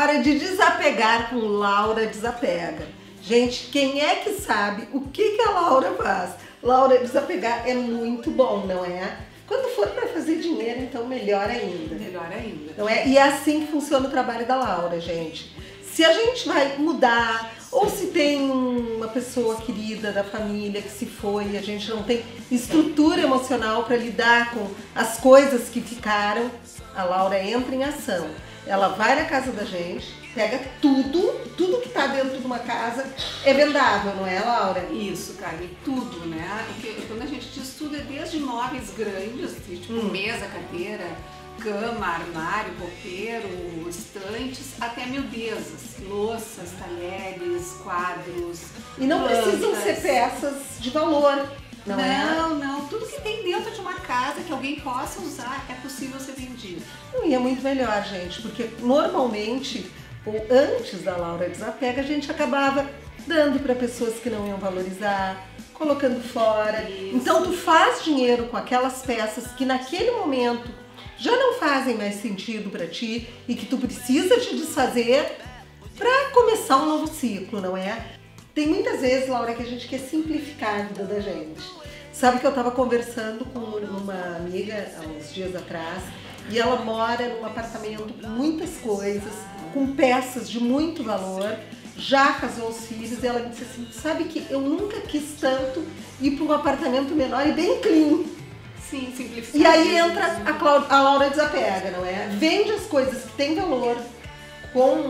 hora de desapegar com Laura Desapega. Gente, quem é que sabe o que a Laura faz? Laura Desapegar é muito bom, não é? Quando for para fazer dinheiro, então melhor ainda. Melhor ainda. Não é? E é assim que funciona o trabalho da Laura, gente. Se a gente vai mudar, ou se tem uma pessoa querida da família que se foi e a gente não tem estrutura emocional para lidar com as coisas que ficaram, a Laura entra em ação. Ela vai na casa da gente, pega tudo que está dentro de uma casa é vendável, não é, Laura? Isso, Carmen, tudo, né? Porque quando a gente diz tudo é desde móveis grandes, tipo mesa, cadeira, cama, armário, roupeiro, estantes, até miudezas, louças, talheres, quadros. E não plantas. precisam ser peças de valor. Não, tudo que tem dentro de uma casa que alguém possa usar é possível ser vendido. E é muito melhor, gente, porque normalmente, ou antes da Laura Desapega, a gente acabava dando para pessoas que não iam valorizar, colocando fora. Isso. Então tu faz dinheiro com aquelas peças que naquele momento já não fazem mais sentido para ti e que tu precisa te desfazer para começar um novo ciclo, não é? Tem muitas vezes, Laura, que a gente quer simplificar a vida da gente. Sabe que eu estava conversando com uma amiga há uns dias atrás e ela mora num apartamento com muitas coisas, com peças de muito valor, já casou os filhos e ela me disse assim, sabe que eu nunca quis tanto ir para um apartamento menor e bem clean. Sim, simplificar. E aí entra a Laura Desapega, não é? Vende as coisas que têm valor com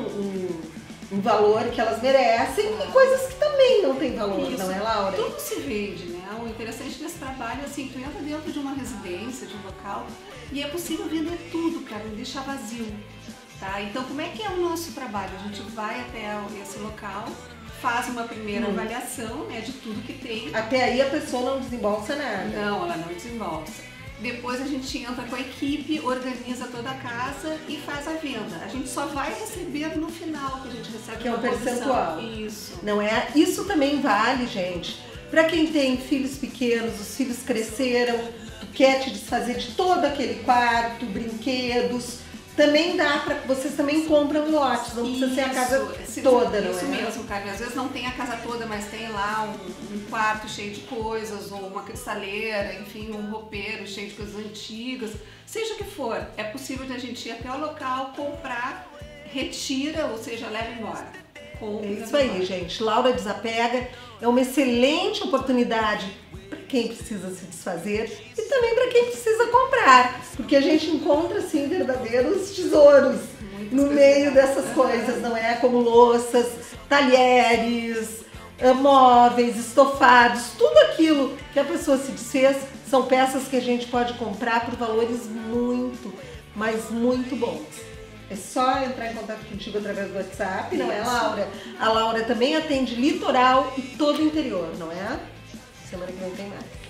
um valor que elas merecem e coisas que também não têm valor, Isso. não é, Laura? Tudo se vende, né? O interessante desse trabalho é assim, tu entra dentro de uma residência, de um local, e é possível vender tudo, cara, não deixar vazio, tá? Então, como é que é o nosso trabalho? A gente vai até esse local, faz uma primeira avaliação, né, de tudo que tem. Até aí a pessoa não desembolsa nada. Não, ela não desembolsa. Depois a gente entra com a equipe, organiza toda a casa e faz a venda. A gente só vai receber no final, que a gente recebe Que é um uma comissão. percentual. Isso. Não é? Isso também vale, gente, para quem tem filhos pequenos, os filhos cresceram, tu quer te desfazer de todo aquele quarto, brinquedos. Também dá para vocês também compram lotes, não precisa ser a casa toda, não é? Isso mesmo, Carmen. Às vezes não tem a casa toda, mas tem lá um quarto cheio de coisas, ou uma cristaleira, enfim, um roupeiro cheio de coisas antigas. Seja o que for, é possível de a gente ir até o local, comprar, retira, ou seja, leva embora. É isso aí, gente. Laura Desapega é uma excelente oportunidade para quem precisa se desfazer e também para quem precisa comprar, porque a gente encontra assim verdadeiros tesouros no meio dessas coisas, não é? Como louças, talheres, móveis, estofados, tudo aquilo que a pessoa se desfez são peças que a gente pode comprar por valores muito, mas muito bons. É só entrar em contato contigo através do WhatsApp, não é, Laura? A Laura também atende litoral e todo o interior, não é? Semana que vem tem mais.